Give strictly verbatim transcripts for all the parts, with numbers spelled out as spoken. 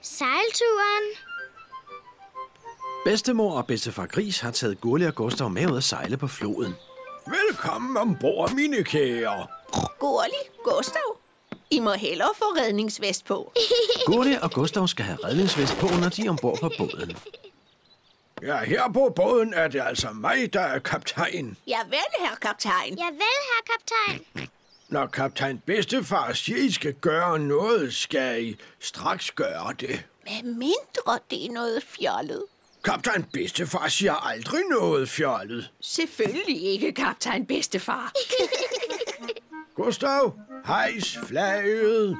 Sejlturen. Bedstemor og bedstefar Gris har taget Gurli og Gustav med ud at sejle på floden. Velkommen ombord, mine kære. Gurli, Gustav, I må hellere få redningsvest på. Gurli og Gustav skal have redningsvest på, når de er ombord på båden. Ja, her på båden er det altså mig, der er kaptajn. Ja vel, herr kaptajn. Ja vel, herr kaptajn. Når kaptajn Bedstefar siger, I skal gøre noget, skal I straks gøre det. Med mindre det er noget fjollet. Kaptajn Bedstefar siger aldrig noget fjollet. Selvfølgelig ikke, kaptajn Bedstefar. Gustav, hejs flaget.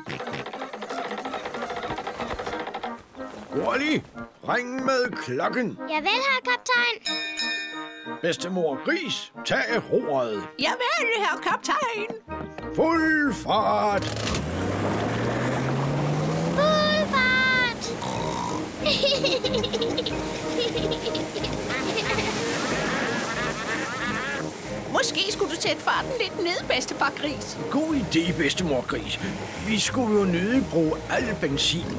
Gurli, ring med klokken. Ja vel, herr kaptajn. Bedstemor Gris, tag roret. Ja vel, herr kaptajn. Fuld fart. Fuld fart. Måske skulle du sætte farten lidt ned, bedstefar Gris. God idé, bedstemor Gris. Vi skulle jo nødig bruge al benzinen.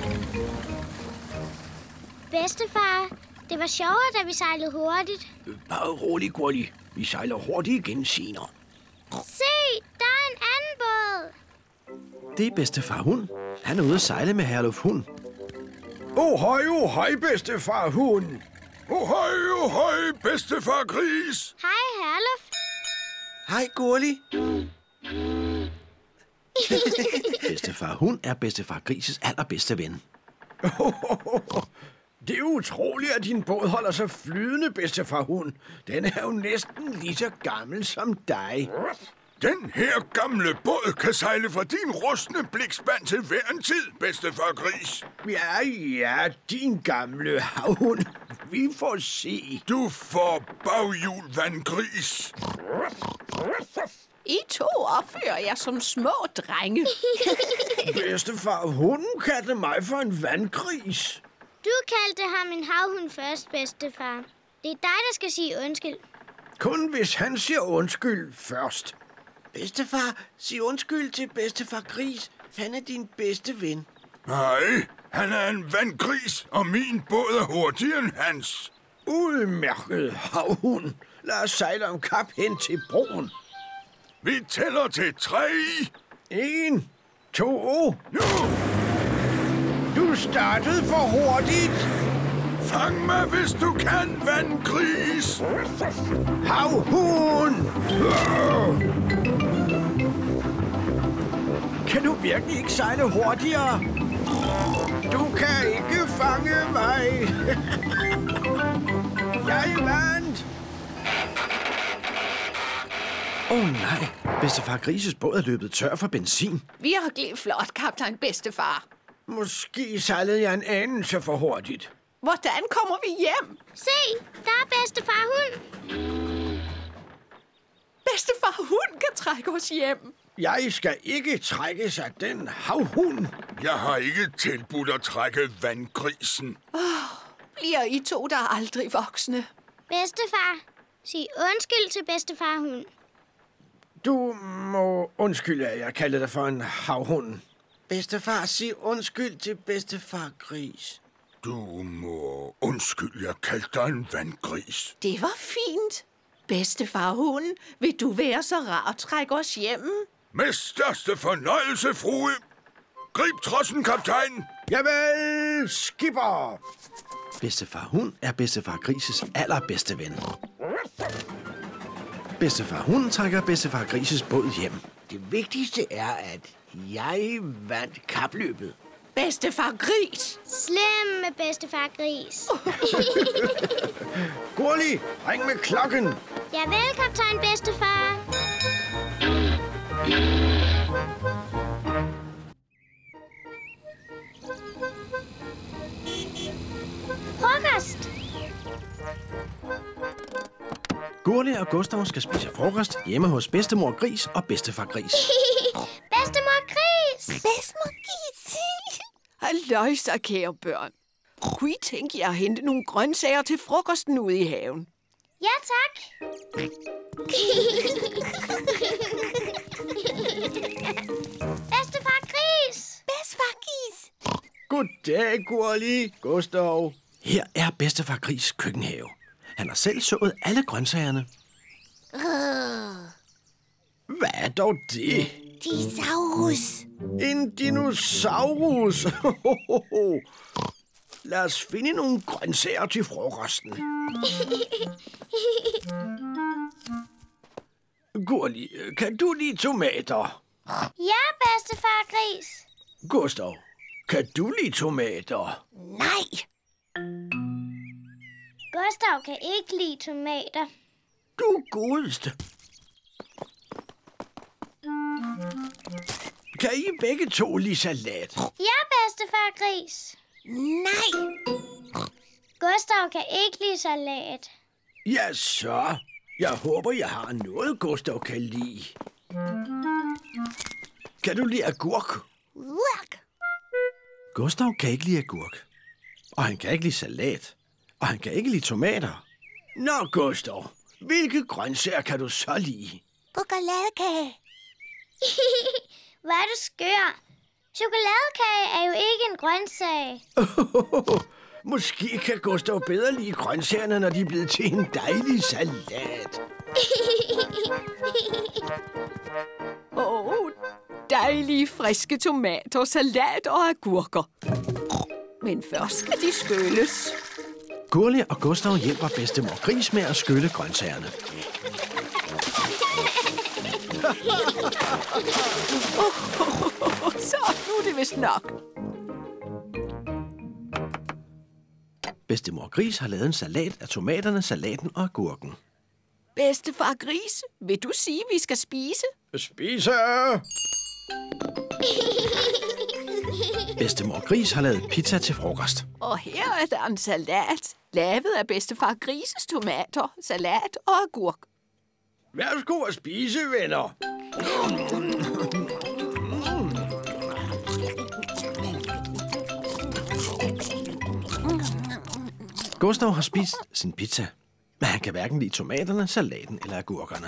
Bedstefar, det var sjovere, da vi sejlede hurtigt. Bare rolig, Gurli. Vi sejler hurtigt igen senere. Se, der er en anden båd. Det er bedstefar Hund. Han er ude at sejle med Herluf Hund. Ohøj, ohøj, bedstefar Hund. Ohøj, ohøj, bedstefar Gris. Hej, Herluf. Hej, Gurli. Bedstefar Hund er bedstefar Grises allerbedste ven. Det er utroligt, at din båd holder sig flydende, bedstefar Hund. Den er jo næsten lige så gammel som dig. Den her gamle båd kan sejle fra din rustne blikspand til hver en tid, bedstefar Gris. Ja, ja, din gamle havhund. Vi får se. Du får baghjul, vandgris. I to opfører jeg som små drenge. Bedstefar Hund kaldte mig for en vandgris. Du kaldte ham en havhund først, bedstefar. Det er dig, der skal sige undskyld. Kun hvis han siger undskyld først. Bedstefar, sig undskyld til bedstefar Gris. Han er din bedste ven. Nej, han er en vandgris, og min båd er hurtigere end hans. Udmærket havhund. Lad os sejle om kap hen til broen. Vi tæller til tre. En, to. Nu! Du startede for hurtigt. Fang mig, hvis du kan, vandgris. Havhund! Kan du virkelig ikke sejle hurtigere? Du kan ikke fange mig. Jeg vandt. Åh oh, nej, bedstefar Grises båd er løbet tør for benzin. Virkelig flot, kaptajn Bedstefar. Måske sejlede jeg en anelse for hurtigt. Hvordan kommer vi hjem? Se, der er bedstefar Hund. Bedstefar Hund kan trække os hjem. Jeg skal ikke trækkes af den havhund. Jeg har ikke tilbudt at trække vandgrisen. Oh, bliver I to der aldrig voksne? Bedstefar, sig undskyld til bedstefar Hund. Du må undskylde, at jeg kaldte dig for en havhund. Bedstefar, sig undskyld til bedstefar Gris. Du må undskylde, jeg kaldte dig en vandgris. Det var fint. Bedstefar Hund, vil du være så rar at trække os hjem? Med største fornøjelse, frue. Grib trossen, kaptajn. Javel, skipper. Bedstefar Hund er bedstefar Grises allerbedste ven. Bedstefar Hund trækker bedstefar Grises båd hjem. Det vigtigste er, at jeg vandt kapløbet. Bedstefar Gris. Slem med bedstefar Gris. Gurli, ring med klokken. Ja vel, kaptajn Bedstefar. Frokost. Gurli og Gustav skal spise frokost hjemme hos bedstemor Gris og bedstefar Gris. Bedstemor Gris. Bedstemor Gris. Halløjsa, kære børn. Kunne I tænke jer at hente nogle grøntsager til frokosten ude i haven? Ja, tak. Bedstefar Gris. Bedstefar Gris. Goddag, Gurli. Gustav. Her er bedstefar Gris køkkenhave. Han har selv sået alle grøntsagerne. Hvad er dog det? Dinosaurus. En dinosaurus. Lad os finde nogle grøntsager til frokosten. Gurli, kan du lide tomater? Ja, bedstefar Gris. Gustav, kan du lide tomater? Nej. Gustav kan ikke lide tomater. Du er godeste. Kan I begge to lide salat? Ja, bedstefar Gris. Nej. Gustav kan ikke lide salat. Ja, så. Jeg håber, jeg har noget, Gustav kan lide. Kan du lide agurk? Urk. Gustav kan ikke lide agurk. Og han kan ikke lide salat. Og han kan ikke lide tomater. Nå, Gustav. Hvilke grøntsager kan du så lide? Chokoladekage. Hvor er du skør. Chokoladekage er jo ikke en grøntsag. Måske kan Gustav bedre lide grøntsagerne, når de er blevet til en dejlig salat. Åh, oh, dejlige friske tomater, salat og agurker. Men først skal de skylles. Gurli og Gustav hjælper bedstemor Gris med at skylle grøntsagerne. Oh, så nu er det vist nok. Bedstemor Gris har lavet en salat af tomaterne, salaten og agurken. Bedstefar Gris, vil du sige, at vi skal spise? Spise! Bedstemor Gris har lavet pizza til frokost. Og her er der en salat, lavet af bedstefar Grises tomater, salat og agurk. Værsgo at spise, venner. Gustav har spist sin pizza, men han kan hverken lide tomaterne, salaten eller agurkerne.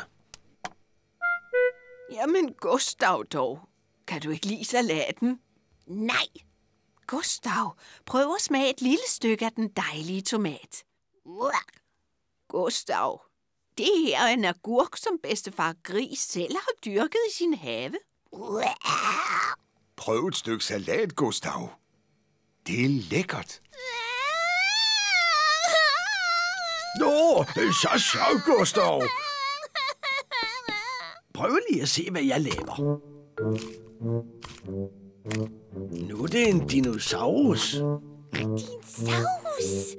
Jamen, Gustav dog. Kan du ikke lide salaten? Nej. Gustav, prøv at smage et lille stykke af den dejlige tomat. Urk. Gustav, det her er en agurk, som bedstefar Gris selv har dyrket i sin have. Urk. Prøv et stykke salat, Gustav. Det er lækkert. Nå, så så, Gustav. Prøv lige at se, hvad jeg laver. Nu er det en dinosaurus. Dinosaurus.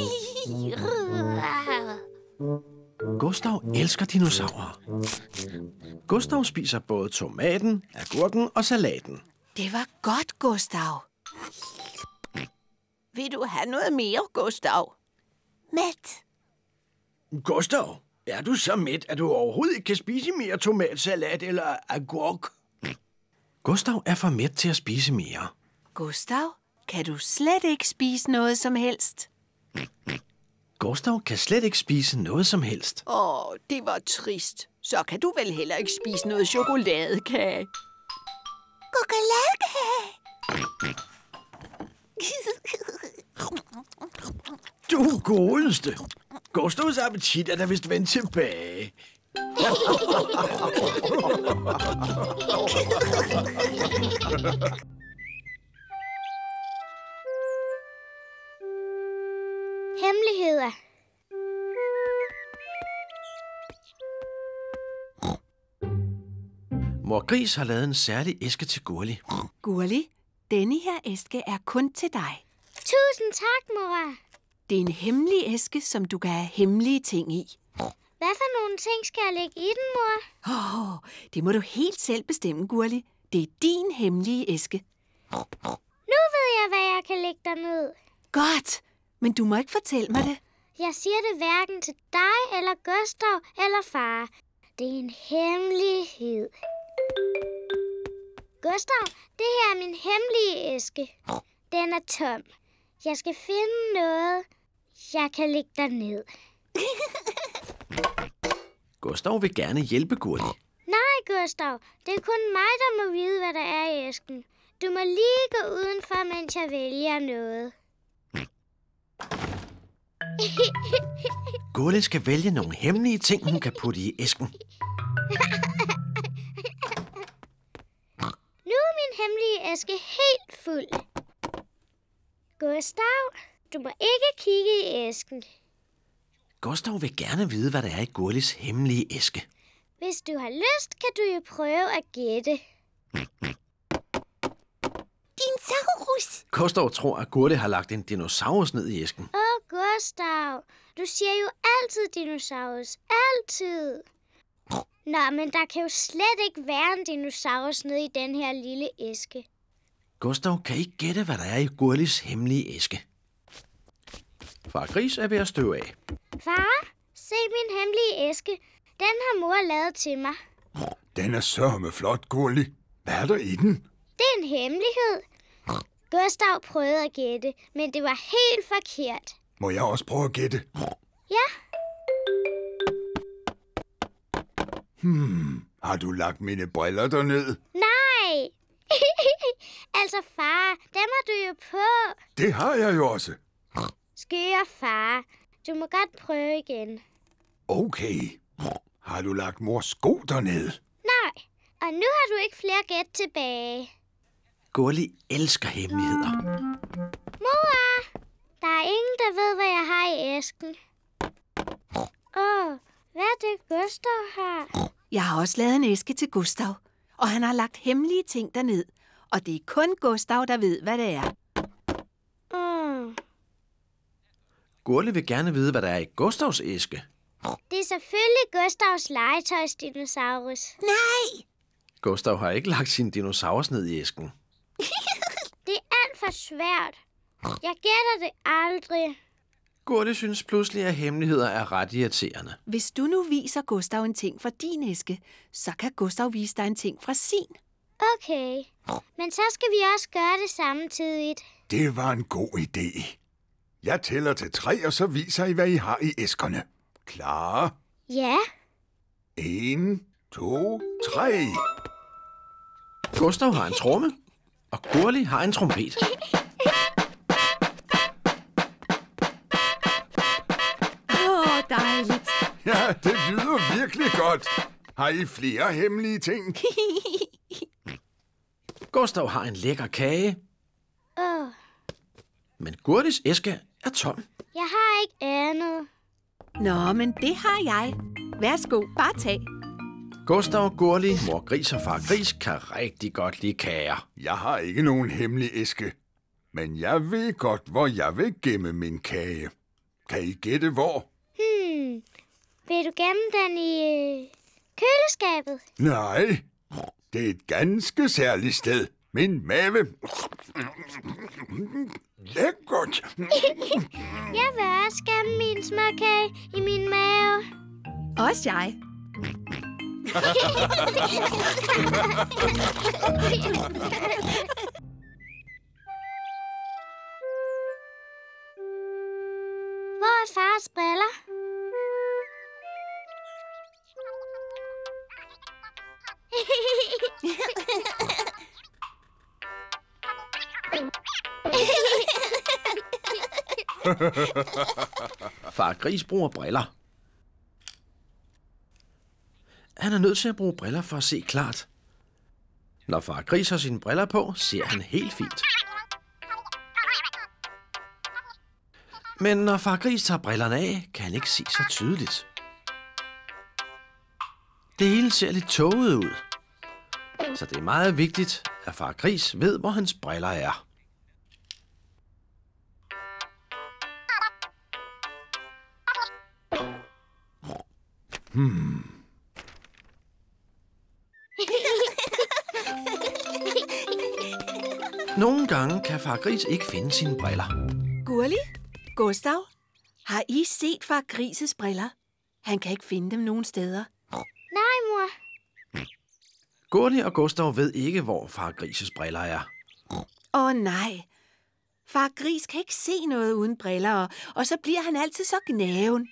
Gustav elsker dinosaurer. Gustav spiser både tomaten, agurken og salaten. Det var godt, Gustav. Vil du have noget mere, Gustav? Mæt. Gustav, er du så mæt, at du overhovedet ikke kan spise mere tomatsalat eller agurk? Gustav er for mæt til at spise mere. Gustav, kan du slet ikke spise noget som helst? Gustav kan slet ikke spise noget som helst. Åh, det var trist. Så kan du vel heller ikke spise noget chokoladekage. Chokoladekage. Du godeste. Gustavs appetit er da vist vendt tilbage. Hemmeligheder. Mor Gris har lavet en særlig æske til Gurli. Gurli, denne her æske er kun til dig. Tusind tak, mor. Det er en hemmelig æske, som du kan have hemmelige ting i. Hvad for nogle ting skal jeg lægge i den, mor? Åh, oh, det må du helt selv bestemme, Gurli. Det er din hemmelige æske. Nu ved jeg, hvad jeg kan lægge derned. Godt, men du må ikke fortælle mig det. Jeg siger det hverken til dig, eller Gustav, eller far. Det er en hemmelighed. Gustav, det her er min hemmelige æske. Den er tom. Jeg skal finde noget, jeg kan lægge derned. Gustav vil gerne hjælpe Gurli. Nej, Gustav. Det er kun mig, der må vide, hvad der er i æsken. Du må lige gå udenfor, mens jeg vælger noget. Gurli skal vælge nogle hemmelige ting, hun kan putte i æsken. Nu er min hemmelige æske helt fuld. Gustav, du må ikke kigge i æsken. Gustav vil gerne vide, hvad der er i Gurlis hemmelige æske. Hvis du har lyst, kan du jo prøve at gætte. Dinosaurus. Gustav tror, at Gurli har lagt en dinosaurus ned i æsken. Åh, oh, Gustav, du siger jo altid dinosaurus. Altid. Nå, men der kan jo slet ikke være en dinosaurus nede i den her lille æske. Gustav kan ikke gætte, hvad der er i Gurlis hemmelige æske. Far Gris er ved at støve af. Far, se min hemmelige æske. Den har mor lavet til mig. Den er sørme flot, Gurli. Hvad er der i den? Det er en hemmelighed. Gustav prøvede at gætte, men det var helt forkert. Må jeg også prøve at gætte? Ja. Hmm, har du lagt mine briller derned? Nej. Altså, far, dem har du jo på. Det har jeg jo også. Skøre far. Du må godt prøve igen. Okay. Har du lagt mors sko derned? Nej, og nu har du ikke flere gæt tilbage. Gurli elsker hemmeligheder. Mor, der er ingen, der ved, hvad jeg har i æsken. Åh, oh, hvad er det, Gustav har? Jeg har også lavet en æske til Gustav, og han har lagt hemmelige ting derned. Og det er kun Gustav, der ved, hvad det er. Mm. Gurli vil gerne vide, hvad der er i Gustavs æske. Det er selvfølgelig Gustavs legetøjsdinosaurus. Nej. Gustav har ikke lagt sin dinosaurus ned i æsken. Det er alt for svært. Jeg gætter det aldrig. Gurli synes pludselig, at hemmeligheder er ret irriterende. Hvis du nu viser Gustav en ting fra din æske, så kan Gustav vise dig en ting fra sin. Okay, men så skal vi også gøre det samtidigt. Det var en god idé. Jeg tæller til tre, og så viser I, hvad I har i æskerne. Klar? Ja. En, to, tre. Gustav har en tromme, og Gurli har en trompet. Åh, oh, dejligt. Ja, det lyder virkelig godt. Har I flere hemmelige ting? Gustav har en lækker kage, Åh, oh, men Gurlis æske er tom. jeg har ikke andet. Nå, men det har jeg. Værsgo, bare tag. Gustav, Gurli, mor Gris og far Gris kan rigtig godt lide kager. Jeg har ikke nogen hemmelig æske, men jeg ved godt, hvor jeg vil gemme min kage. Kan I gætte hvor? Hmm, vil du gemme den i øh, køleskabet? Nej, det er et ganske særligt sted. Min mave. Lækkert. Jeg vil også gemme min småkage i min mave. Også jeg. Hvor er fars briller? Far Gris bruger briller. Han er nødt til at bruge briller for at se klart. Når far Gris har sine briller på, ser han helt fint. Men når far Gris tager brillerne af, kan han ikke se så tydeligt. Det hele ser lidt tåget ud. Så det er meget vigtigt, at far Gris ved, hvor hans briller er. Hmm. Nogle gange kan far Gris ikke finde sine briller. Gurli, Gustav, har I set far Grises briller? Han kan ikke finde dem nogen steder. Nej, mor. Gurli og Gustav ved ikke, hvor far Grises briller er. Åh oh, nej. Far Gris kan ikke se noget uden briller, og, og så bliver han altid så gnaven.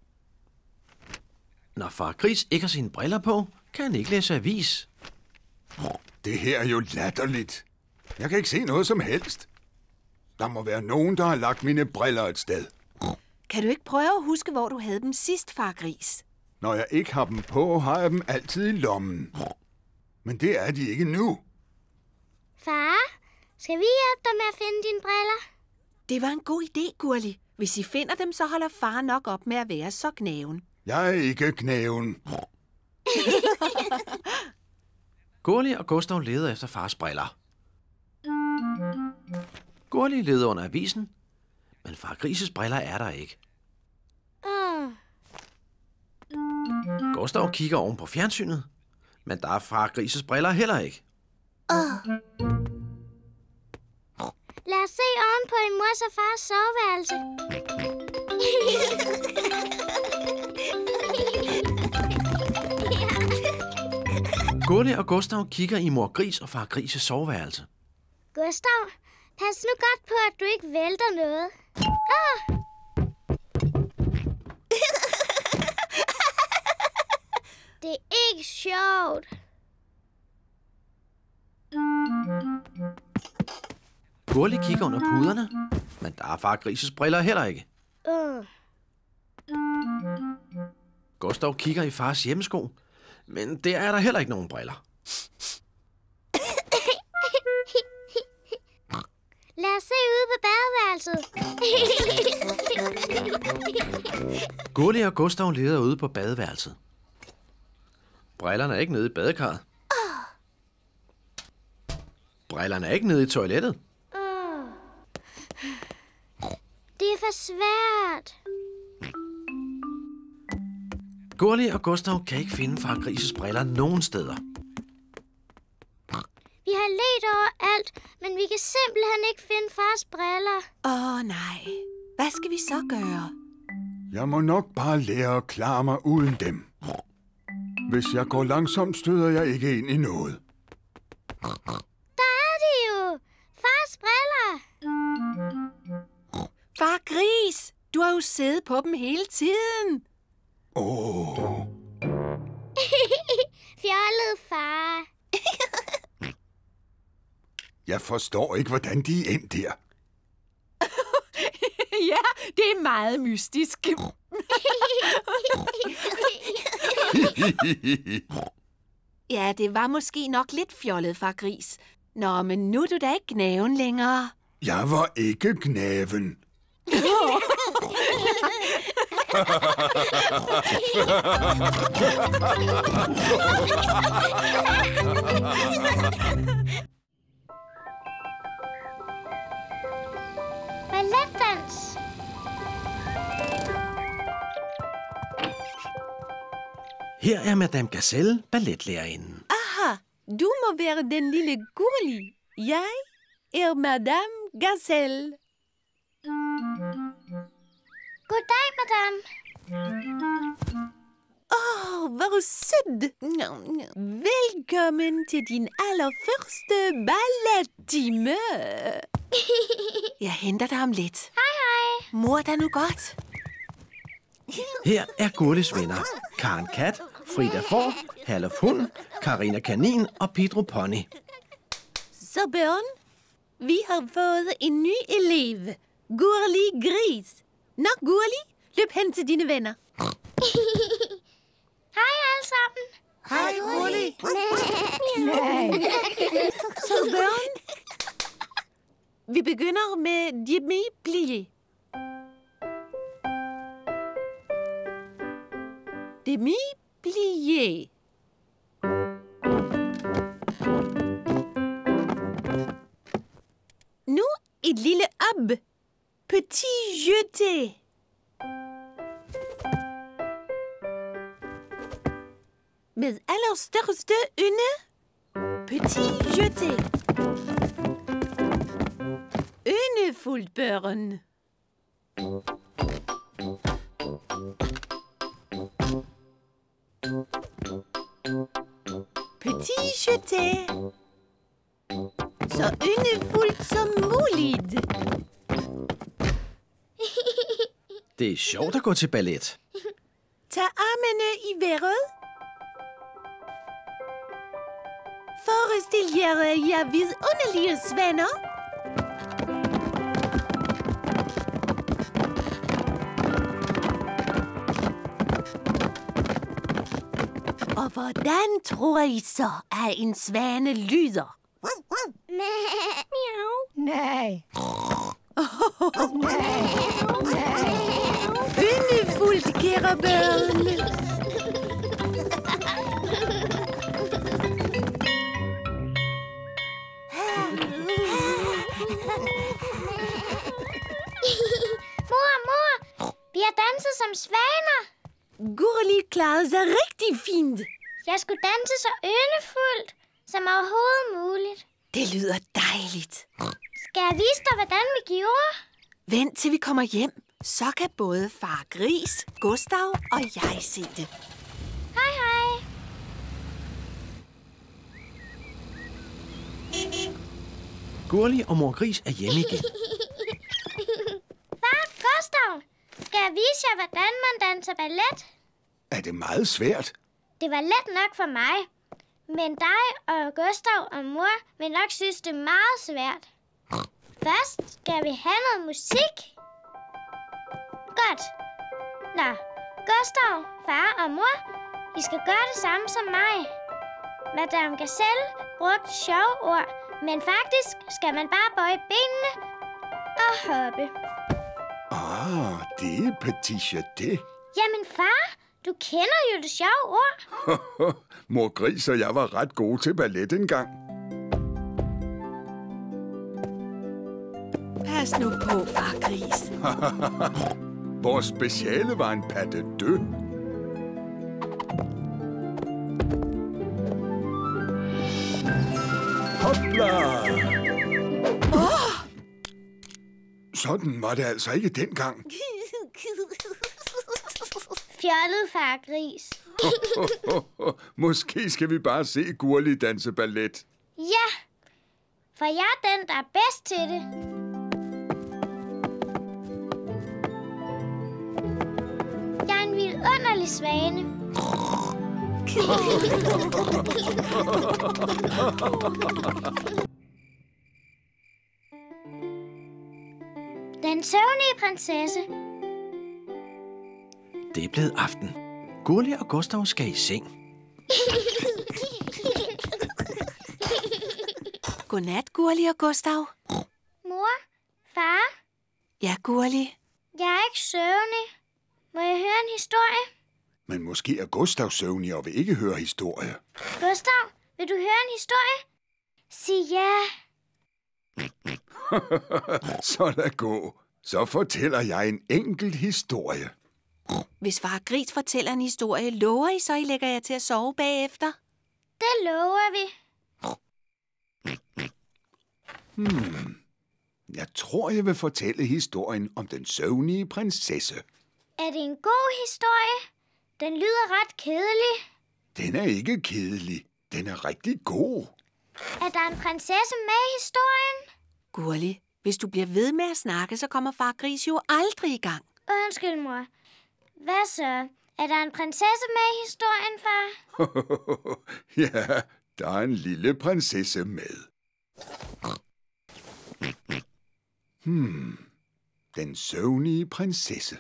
Når far Gris ikke har sine briller på, kan han ikke læse avis. Det her er jo latterligt. Jeg kan ikke se noget som helst. Der må være nogen, der har lagt mine briller et sted. Kan du ikke prøve at huske, hvor du havde dem sidst, far Gris? Når jeg ikke har dem på, har jeg dem altid i lommen. Men det er de ikke nu. Far, skal vi hjælpe dig med at finde dine briller? Det var en god idé, Gurli. Hvis I finder dem, så holder far nok op med at være så gnæven. Jeg er ikke knæven. Gurli og Gustav leder efter fars briller. Gurli leder under avisen, men far Grises briller er der ikke. Åh, Gustav kigger oven på fjernsynet, men der er far Grises briller heller ikke. lad os se ovenpå i mors og fars soveværelse. Gurli og Gustav kigger i mor Gris og far Grises soveværelse. Gustav, pas nu godt på, at du ikke vælter noget. Ah! Det er ikke sjovt. Gurli kigger under puderne, men der er far Grises briller heller ikke. Uh. Gustav kigger i fars hjemmesko, men der er der heller ikke nogen briller. Lad os se ude på badeværelset. Gurli og Gustav leder ude på badeværelset. Brillerne er ikke nede i badekarret. Brillerne er ikke nede i toilettet. Uh. Det er for svært. Gurli og Gustav kan ikke finde far Grises briller nogen steder. Vi har ledt over alt, men vi kan simpelthen ikke finde fars briller. Åh, oh, nej. Hvad skal vi så gøre? Jeg må nok bare lære at klare mig uden dem. Hvis jeg går langsomt, støder jeg ikke ind i noget. Der er de jo! Fars briller! Far Gris, du har jo siddet på dem hele tiden. Åh, oh. Fjollet far. Jeg forstår ikke, hvordan de er endt der. Ja, det er meget mystisk. Ja, det var måske nok lidt fjollet, far Gris. Nå, men nu er du da ikke gnæven længere. Jeg var ikke gnæven. Balletdans. Her er Madame Gazelle, balletlærerinden. Aha, du må være den lille Gurli. Jeg er Madame Gazelle. Goddag, madame. Åh, oh, hvor sød. Velkommen til din allerførste ballettime. Jeg henter dig om lidt. Hej, hej. Mor dig nu godt. Her er Gurlis venner. Karen Kat, Frida Får, Herluf Hund, Karina Kanin og Pedro Pony. Så børn, vi har fået en ny elev. Gurli Gris. Nå, Gurli, løb hen til dine venner. Hej alle sammen. Hej, Gurli. Så børn, vi begynder med demi-plié. Demi-plié. Nu et lille op. Petit jeté. Med allerstørste ynde. Petit jeté. Yndefuldt, børn. Petit jeté. Så yndefuldt som muligt. Det er sjovt at gå til ballet. Tag armene i vejret. Forestil jer, jer vidunderlige svaner. Og hvordan tror I så, at en svane lyder? Miau. Nej. Yndefuldt, kære børn. Mor, mor, vi har danset som svaner. Gurli klarede sig rigtig fint. Jeg skulle danse så yndefuldt som overhovedet muligt. Det lyder dejligt. Skal jeg vise dig, hvordan vi gjorde? Vent til vi kommer hjem. Så kan både far Gris, Gustav og jeg se det. Hej, hej. Gurli og mor Gris er hjemme igen. Far, Gustav, skal jeg vise jer, hvordan man danser ballet? Er det meget svært? Det var let nok for mig. Men dig og Gustav og mor vil nok synes, det er meget svært. Først skal vi have noget musik. Godt. Nå, Gustav, far og mor, I skal gøre det samme som mig. Madame Gazelle brugte sjove ord, men faktisk skal man bare bøje benene og hoppe. Ah, det er petit jeté. Jamen far, du kender jo det sjove ord. Mor Gris og jeg var ret gode til ballet engang. Pas nu på, far Gris. Vores speciale var en pas de deux. Hopla! Oh! Sådan var det altså ikke dengang. Fjollet, far Gris. Måske skal vi bare se Gurli danse ballet. Ja, for jeg er den, der er bedst til det. Jeg er en vidunderlig svane. Den søvnige prinsesse. Det er blevet aften. Gurli og Gustav skal i seng. Godnat, Gurli og Gustav. Mor, far, Ja, Gurli. jeg er ikke søvnig. Må jeg høre en historie? Men måske er Gustav søvnig og vil ikke høre historie. Gustav, vil du høre en historie? Sig ja. Så lad gå. Så fortæller jeg en enkelt historie. Hvis far Gris fortæller en historie, lover I så, I lægger jer til at sove bagefter? Det lover vi. Hmm. Jeg tror, jeg vil fortælle historien om den søvnige prinsesse. Er det en god historie? Den lyder ret kedelig. Den er ikke kedelig. Den er rigtig god. Er der en prinsesse med i historien? Gurli, hvis du bliver ved med at snakke, så kommer far Gris jo aldrig i gang. Undskyld, mor. Hvad så? Er der en prinsesse med i historien, far? Ja, der er en lille prinsesse med. Hmm. Den søvnige prinsesse.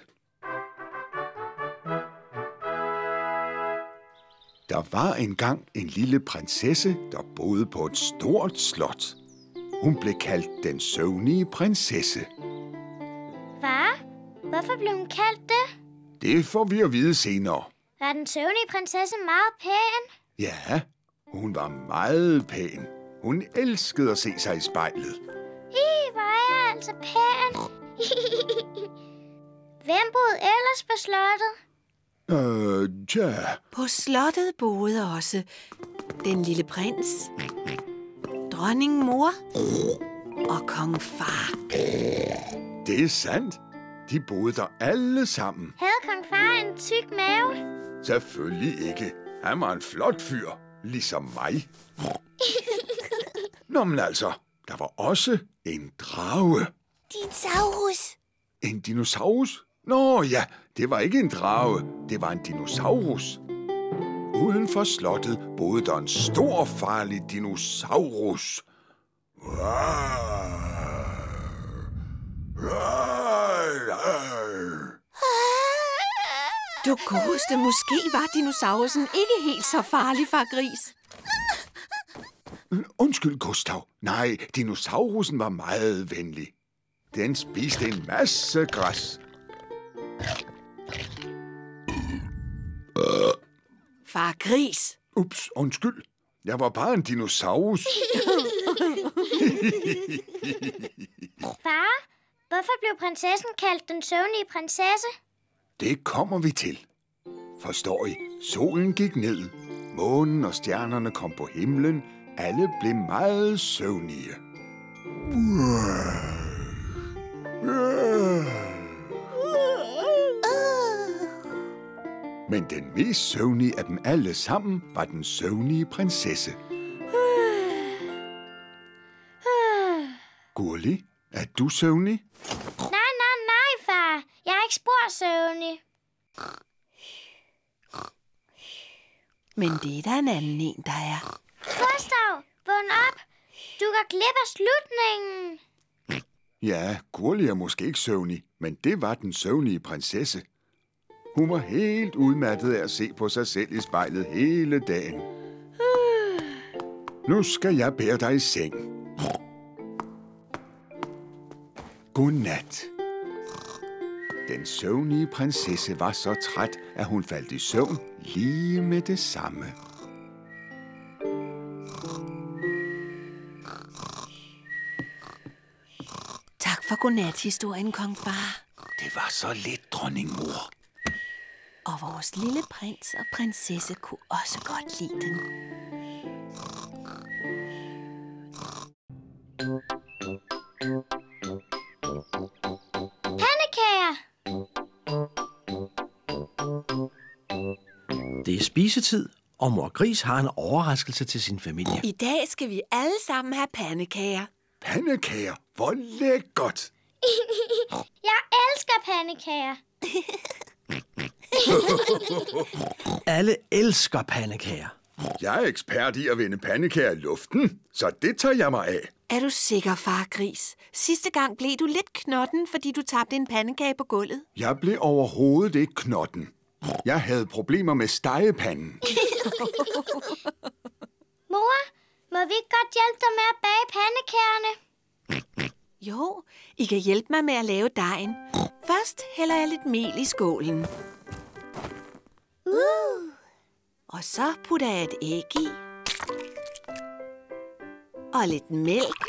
Der var engang en lille prinsesse, der boede på et stort slot. Hun blev kaldt den søvnige prinsesse. Far, hvorfor blev hun kaldt det? Det får vi at vide senere. Var den søvnige prinsesse meget pæn? Ja, hun var meget pæn. Hun elskede at se sig i spejlet. Ih, hvor er jeg altså pæn. Hvem boede ellers på slottet? Øh, tja. På slottet boede også den lille prins, dronning mor og kong far. Det er sandt. De boede der alle sammen. Havde kong far en tyk mave? Selvfølgelig ikke. Han var en flot fyr, ligesom mig. Nå, men altså, der var også en drage. Dinosaurus. En dinosaurus? Nå ja, det var ikke en drage. Det var en dinosaurus. Uden for slottet boede der en stor farlig dinosaurus. Du godeste, måske var dinosaurusen ikke helt så farlig, far Gris. Undskyld, Gustav. Nej, dinosaurusen var meget venlig. Den spiste en masse græs. Far Gris. Ups, undskyld. Jeg var bare en dinosaurus. Far, hvorfor blev prinsessen kaldt den søvnige prinsesse? Det kommer vi til. Forstår I? Solen gik ned. Månen og stjernerne kom på himlen. Alle blev meget søvnige. Men den mest søvnige af dem alle sammen var den søvnige prinsesse. Gurli, er du søvnig? Nej, nej, nej, far. Jeg er ikke spor søvnig. Men det er der en anden en, der er. Gustav, vågn op. Du går glip af slutningen. Ja, Gurli er måske ikke søvnig, men det var den søvnige prinsesse. Hun var helt udmattet af at se på sig selv i spejlet hele dagen. Nu skal jeg bære dig i seng. Godnat. Den søvnige prinsesse var så træt, at hun faldt i søvn lige med det samme. Tak for godnat-historien, kong far. Det var så lidt, dronningmor. Og vores lille prins og prinsesse kunne også godt lide den. Pandekager. Det er spisetid, og mor Gris har en overraskelse til sin familie. I dag skal vi alle sammen have pandekager. Pandekager, hvor lækkert! Jeg elsker pandekager. Alle elsker pandekager. Jeg er ekspert i at vende pandekager i luften, så det tager jeg mig af. Er du sikker, far Gris? Sidste gang blev du lidt knotten, fordi du tabte en pandekage på gulvet. Jeg blev overhovedet ikke knotten. Jeg havde problemer med stegepanden. Mor, må vi ikke godt hjælpe dig med at bage pandekagerne? Jo, I kan hjælpe mig med at lave dejen. Først hælder jeg lidt mel i skålen. Uh. Og så putter jeg et æg i. Og lidt mælk.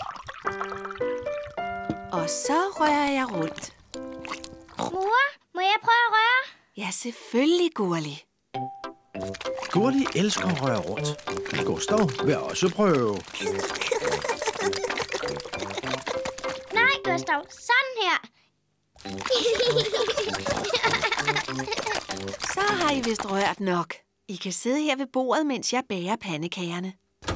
Og så rører jeg rundt. Mor, må jeg prøve at røre? Ja, selvfølgelig, Gurli. Gurli elsker at røre rundt. Gustav vil også prøve. Nej, Gustav, sådan her. Så har I vist rørt nok. I kan sidde her ved bordet, mens jeg bager pandekagerne.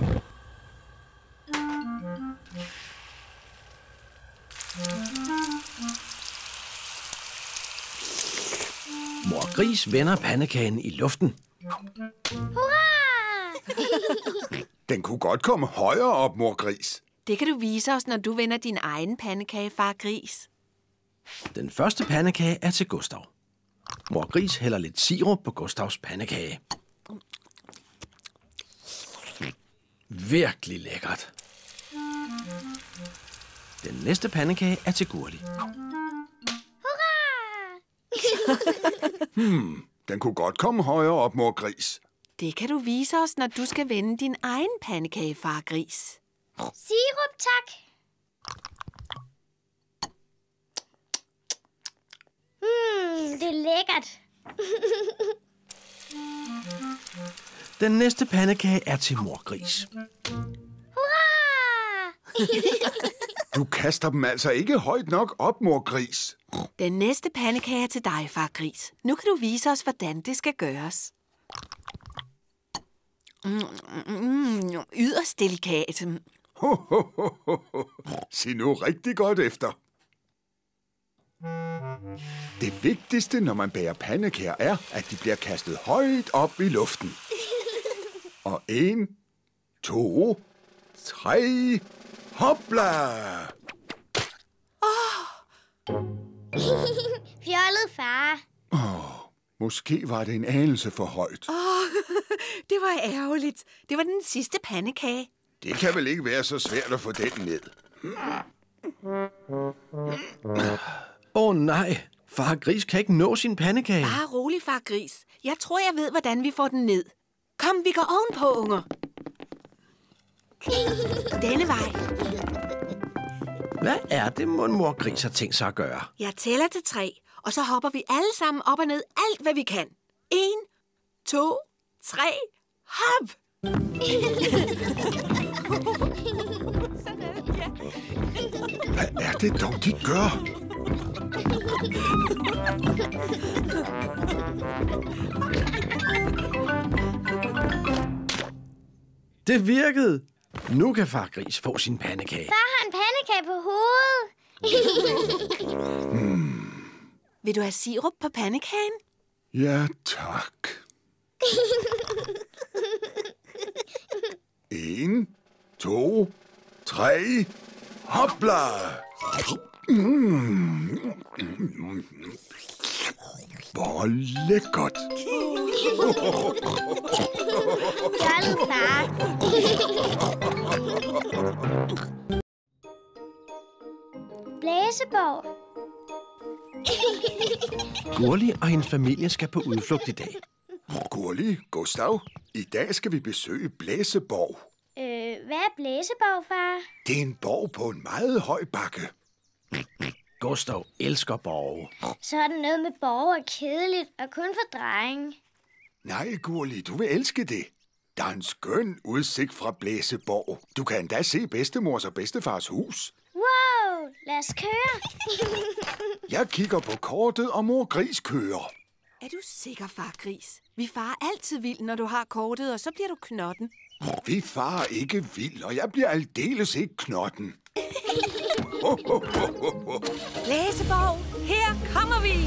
Mor Gris vender pandekagen i luften. Hurra! Den kunne godt komme højere op, mor Gris. Det kan du vise os, når du vender din egen pandekage, far Gris. Den første pandekage er til Gustav. Mor Gris hælder lidt sirup på Gustavs pandekage. Virkelig lækkert. Den næste pandekage er til Gurli. Hurra! Hmm, den kunne godt komme højere op, mor Gris. Det kan du vise os, når du skal vende din egen pandekage, far Gris. Sirup, tak. Hmm, det er lækkert. Den næste pandekage er til mor Gris. Hurra! Du kaster dem altså ikke højt nok op, mor Gris. Den næste pandekage er til dig, far Gris. Nu kan du vise os, hvordan det skal gøres. Mm, mm, yderst delikat. Ho, ho, ho, ho, ho. Sig nu rigtig godt efter. Det vigtigste, når man bager pandekager, er, at de bliver kastet højt op i luften. Og en, to, tre, hopla! Fjollet, far. Åh, måske var det en anelse for højt. Åh, det var ærgerligt. Det var den sidste pandekage. Det kan vel ikke være så svært at få den ned. Åh oh, nej, far Gris kan ikke nå sin pandekage. Bare rolig, far Gris. Jeg tror, jeg ved, hvordan vi får den ned. Kom, vi går ovenpå, unger. Denne vej. Hvad er det, mor Gris har tænkt sig at gøre? Jeg tæller til tre, og så hopper vi alle sammen op og ned alt, hvad vi kan. En, to, tre, hop! Hvad er det dog, de gør? Det virkede. Nu kan far Gris få sin pandekage. Far har en pandekage på hovedet. hmm. Vil du have sirup på pandekagen? Ja, tak. En, to, tre, hopla! Mm. Hvor lækkert! Fjollet, far. Blæseborg. Gurli og hendes familie skal på udflugt i dag. Gurli, Gustav, i dag skal vi besøge Blæseborg. Øh, hvad er Blæseborg, far? Det er en borg på en meget høj bakke. Gustav elsker borge. Så er det noget med borg og kedeligt og kun for drenge. Nej, Gurli, du vil elske det. Der er en skøn udsigt fra Blæseborg. Du kan endda se bedstemors og bedstefars hus. Wow, lad os køre. Jeg kigger på kortet, og mor Gris kører. Er du sikker, far Gris? Vi farer altid vild, når du har kortet, og så bliver du knotten. Vi farer ikke vild, og jeg bliver aldeles ikke knotten. Blæseborg, her kommer vi!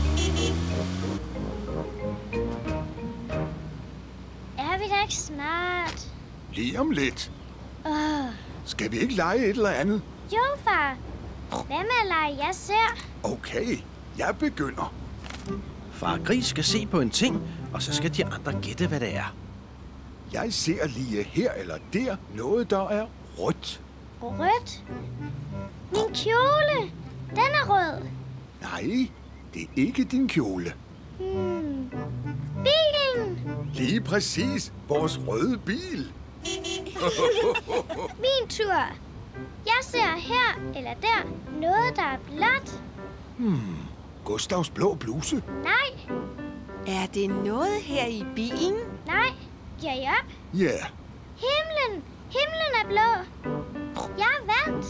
Er vi da ikke snart? Lige om lidt. Åh. Skal vi ikke lege et eller andet? Jo, far. Hvad med at lege, jeg ser? Okay, jeg begynder. Far Gris skal se på en ting, og så skal de andre gætte, hvad det er. Jeg ser lige her eller der noget, der er rødt. Rødt? Min kjole, den er rød. Nej, det er ikke din kjole. Hmm. Bilen! Lige præcis, vores røde bil. Min tur. Jeg ser her eller der noget, der er blåt. Hmm. Gustavs blå bluse. Nej. Er det noget her i bilen? Nej. Giver I op? Ja. Yeah. Himlen. Himlen er blå. Jeg vandt.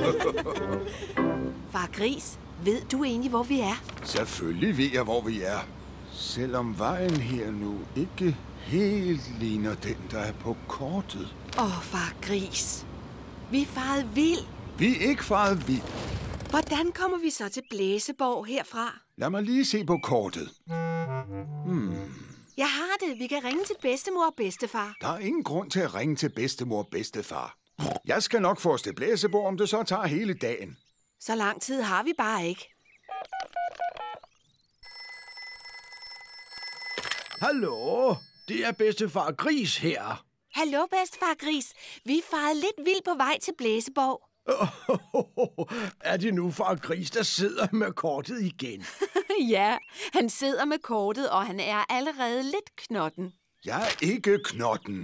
Far Gris, ved du egentlig, hvor vi er? Selvfølgelig ved jeg, hvor vi er. Selvom vejen her nu ikke helt ligner den, der er på kortet. Åh, oh, far Gris. Vi er faret vild. Vi er ikke faret vild. Hvordan kommer vi så til Blæseborg herfra? Lad mig lige se på kortet. Hmm. Jeg har det. Vi kan ringe til bedstemor og bedstefar. Der er ingen grund til at ringe til bedstemor og bedstefar. Jeg skal nok få os til Blæseborg, om det så tager hele dagen. Så lang tid har vi bare ikke. Hallo, det er bedstefar Gris her. Hallo, bedstefar Gris. Vi er faret lidt vildt på vej til Blæseborg. Er det nu far Gris, der sidder med kortet igen? Ja, han sidder med kortet, og han er allerede lidt knotten. Jeg er ikke knotten.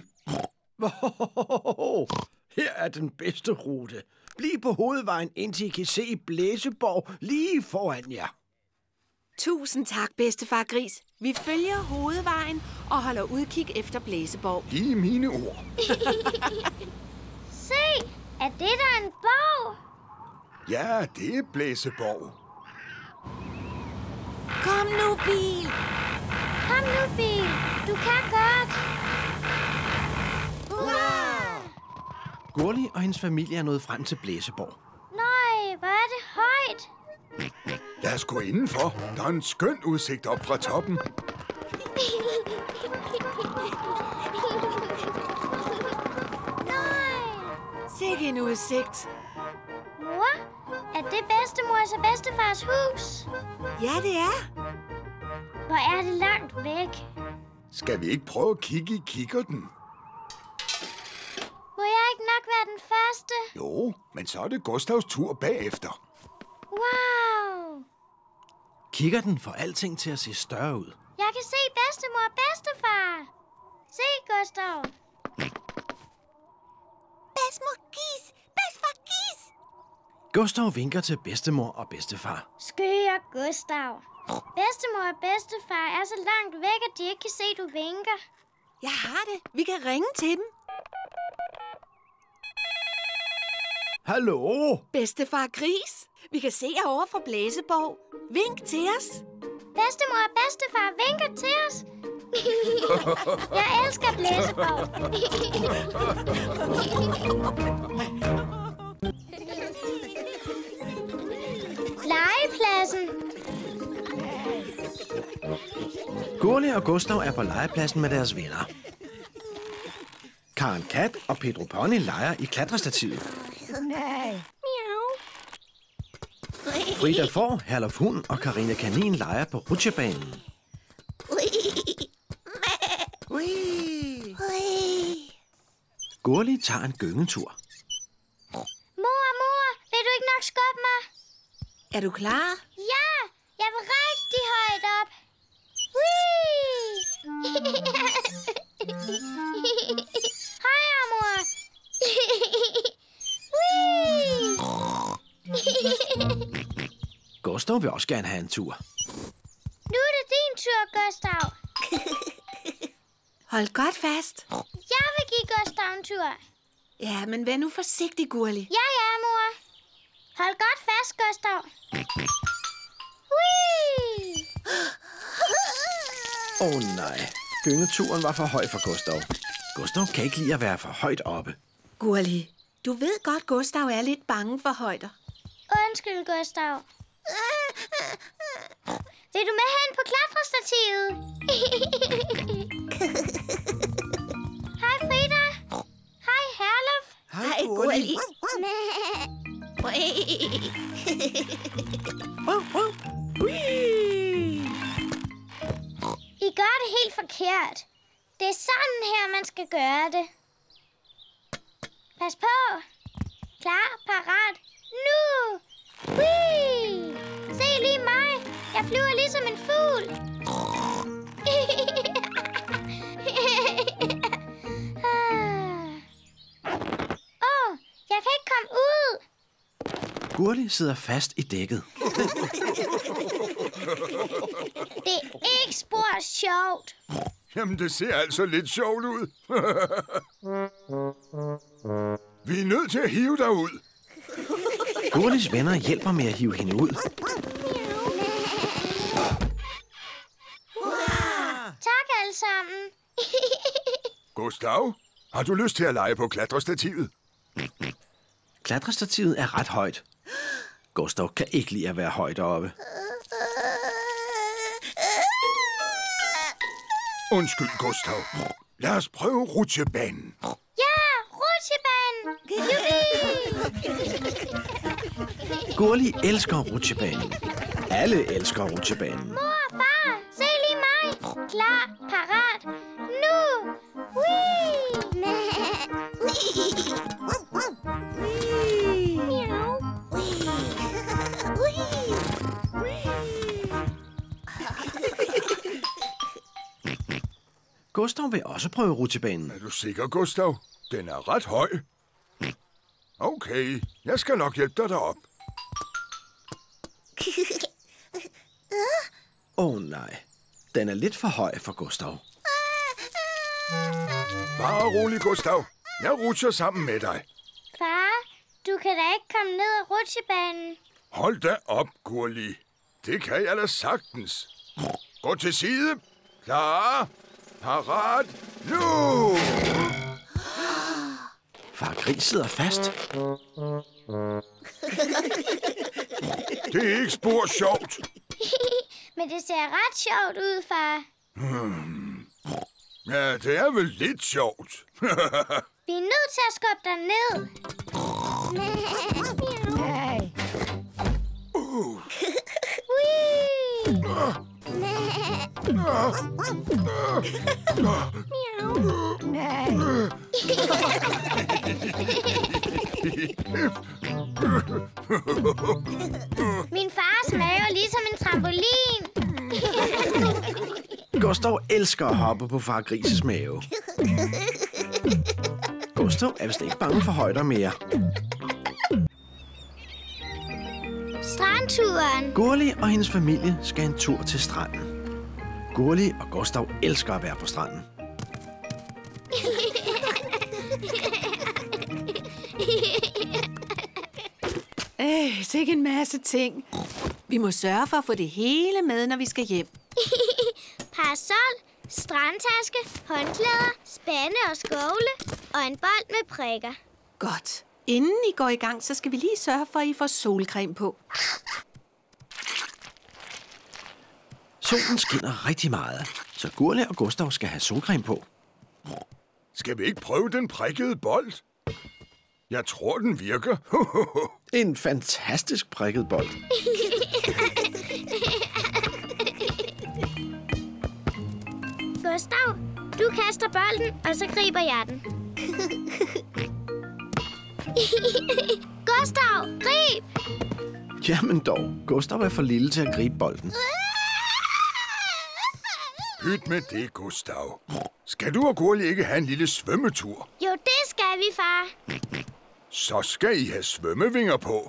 Her er den bedste rute. Bliv på hovedvejen, indtil I kan se Blæseborg lige foran jer. Tusind tak, bedstefar Gris. Vi følger hovedvejen og holder udkig efter Blæseborg. Lige mine ord. Se, er det der en borg? Ja, det er Blæseborg. Kom nu, bil! Kom nu, bil. Du kan godt. Hurra! Gurli og hendes familie er nået frem til Blæseborg. Nej, hvor er det højt. Lad os gå indenfor. Der er en skøn udsigt op fra toppen. Sikke en udsigt. Mor, er det bedstemors og bedstefars hus? Ja, det er. Hvor er det langt væk? Skal vi ikke prøve at kigge i kikkerten? Må jeg ikke nok være den første? Jo, men så er det Gustavs tur bagefter. Wow! Kikkerten får alting til at se større ud. Jeg kan se bedstemor og bedstefar. Se, Gustav. Bedstemor Gis! Bedstefar Gis! Gustav vinker til bedstemor og bedstefar. Skøre Gustav. Bedstemor og bedstefar er så langt væk, at de ikke kan se, du vinker. Jeg har det. Vi kan ringe til dem. Hallo? Bedstefar Gris, vi kan se jer over fra Blæseborg. Vink til os. Bedstemor og bedstefar vinker til os. Jeg elsker Blæseborg. Legepladsen. Gurli og Gustav er på legepladsen med deres venner. Karen Kat og Pedro Pony leger i klatrestativet. Frida Får, Herluf Hund og Karina Kanin leger på rutsjebanen. Gurli tager en gyngetur. Mor, mor, vil du ikke nok skubbe mig? Er du klar? Ja, jeg vil rigtig højt op. Whee! Hej, mor. Whee! Gustav vil også gerne have en tur. Nu er det din tur, Gustav. Hold godt fast. Jeg vil give Gustav en tur. Ja, men vær nu forsigtig, Gurli. Ja, ja, mor. Hold godt fast, Gustav. Whee! Åh oh, nej, gyngeturen var for høj for Gustav. Gustav kan ikke lide at være for højt oppe. Gurli, du ved godt, Gustav er lidt bange for højder. Undskyld, Gustav. Vil du med hen på klatrestativet? Hej, Frida. Hej, Herluf. Hej, Gurli. I gør det helt forkert. Det er sådan her, man skal gøre det. Pas på. Klar, parat, nu! Whee! Se lige mig. Jeg flyver ligesom en fugl. Åh, oh, jeg kan ikke komme ud. Gurli sidder fast i dækket. Det er ikke spor sjovt. Jamen, det ser altså lidt sjovt ud. Vi er nødt til at hive dig ud. Gurlis venner hjælper med at hive hende ud. Tak alle sammen. Gustav, har du lyst til at lege på klatrestativet? Klatrestativet er ret højt. Gustav kan ikke lide at være højt oppe. Undskyld, Gustav. Lad os prøve rutsjebanen. Ja, rutsjebanen. Gurli elsker rutsjebanen. Alle elsker rutsjebanen. Mor, far, se lige mig. Klar, parat, nu. Whee! Miau. Gustav vil også prøve rutsjebanen. Er du sikker, Gustav? Den er ret høj. Okay, jeg skal nok hjælpe dig derop. Åh oh, nej, den er lidt for høj for Gustav. Bare rolig, Gustav. Jeg rutscher sammen med dig. Far, du kan da ikke komme ned ad rutsjebanen. Hold da op, Gurli. Det kan jeg da sagtens. Gå til side. Klar. Parat. Nu! Far Gris sidder fast. Det er ikke spor sjovt. Men det ser ret sjovt ud, far. Hmm. Ja, det er vel lidt sjovt. Vi er nødt til at skubbe dig ned. Nej. Uh. Nej. Min fars mave er ligesom en trampolin. Gustav elsker at hoppe på far Grises mave. Gustav er vist ikke bange for højder mere. Strandturen. Gurli og hendes familie skal en tur til stranden. Gurli og Gustav elsker at være på stranden. Øh, sikke en masse ting. Vi må sørge for at få det hele med, når vi skal hjem. Parasol, strandtaske, håndklæder, spande og skovle og en bold med prikker. Godt. Inden I går i gang, så skal vi lige sørge for, at I får solcreme på. Solen skinner rigtig meget, så Gurli og Gustav skal have solcreme på. Skal vi ikke prøve den prikkede bold? Jeg tror, den virker. En fantastisk prikket bold. Gustav, du kaster bolden, og så griber jeg den. Gustav, grib! Jamen dog, Gustav er for lille til at gribe bolden. Pyt med det, Gustav. Skal du og Gurli ikke have en lille svømmetur? Jo, det skal vi, far. Så skal I have svømmevinger på.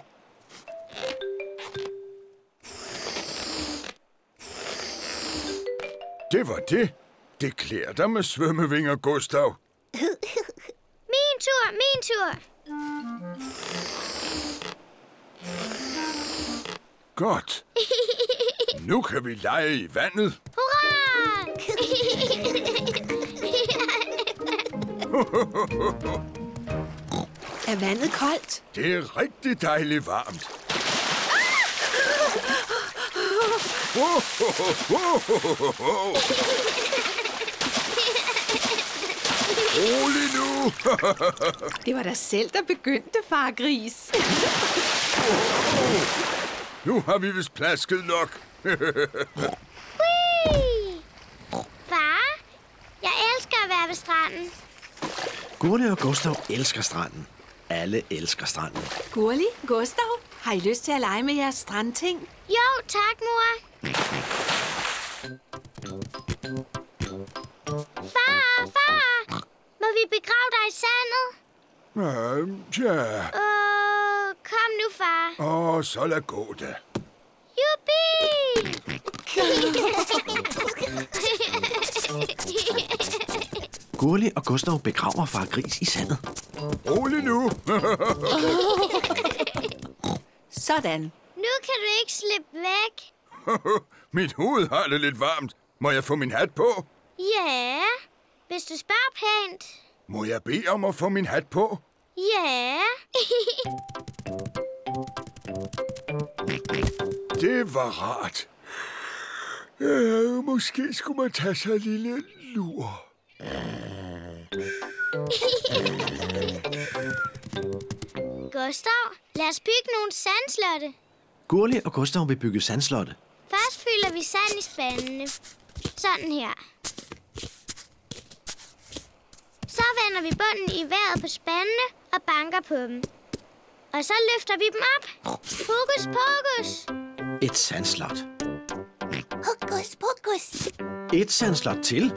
Det var det. Det klæder dig med svømmevinger, Gustav. Min tur, min tur. Godt. Nu kan vi lege i vandet. Hurra! Er vandet koldt? Det er rigtig dejligt varmt. Rolig nu. Det var dig selv, der begyndte, far Gris. Nu har vi vist plasket nok. Far, jeg elsker at være ved stranden. Gurli og Gustav elsker stranden. Alle elsker stranden. Gurli, Gustav, har I lyst til at lege med jeres strandting? Jo, tak, mor. Far, far, må vi begrave dig i sandet? Ja, ja. Åh, kom nu, far. Åh, så lad gå da. Jubi! Gurli og Gustav begraver far Gris i sandet. Rolig nu. Sådan. Nu kan du ikke slippe væk. Mit hoved har det lidt varmt. Må jeg få min hat på? Ja, hvis du spørger pænt. Må jeg bede om at få min hat på? Ja. Det var rart. Ja, måske skulle man tage sig en lille lur. Gustav, lad os bygge nogle sandslotte. Gurli og Gustav vil bygge sandslotte. Først fylder vi sand i spandene. Sådan her. Så vender vi bunden i vejret på spandene og banker på dem. Og så løfter vi dem op. Fokus, fokus. Et sandslot. Hokus pokus. Et sandslot til.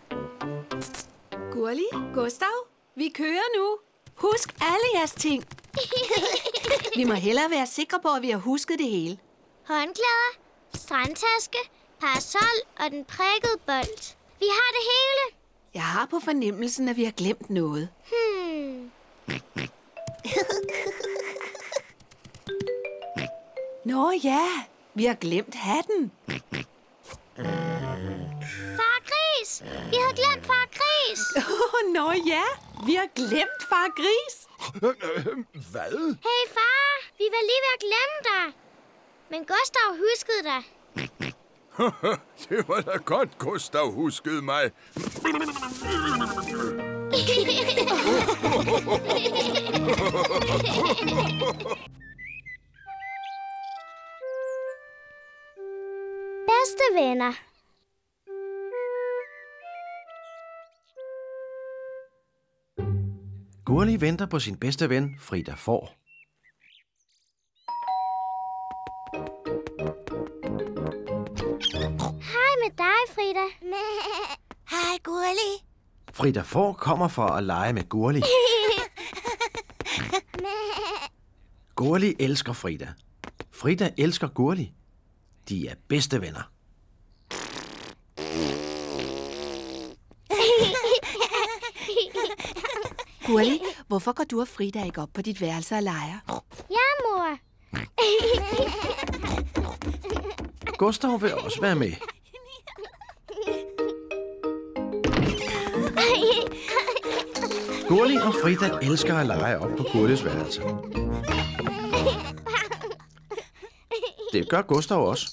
Gurli, Gustav, vi kører nu. Husk alle jeres ting. Vi må hellere være sikre på, at vi har husket det hele. Håndklæder, strandtaske, parasol og den prikkede bold. Vi har det hele. Jeg har på fornemmelsen, at vi har glemt noget. Hmm. Nå ja, vi har glemt hatten. Far Gris! Vi havde glemt Far Gris! Oh, nå ja, vi har glemt far Gris. Hvad? Hey far, vi var lige ved at glemme dig. Men Gustav huskede dig. Det var da godt, Gustav huskede mig. Bedste venner. Gurli venter på sin bedste ven, Frida Får. Hej med dig, Frida. Hej, Gurli. Frida Får kommer for at lege med Gurli. Gurli elsker Frida. Frida elsker Gurli. De er bedste venner. Gurli, hvorfor går du og Frida ikke op på dit værelse og leger? Ja, mor. Gustav vil også være med. Gurli og Frida elsker at lege op på Gurlis værelse. Det gør Gustav også.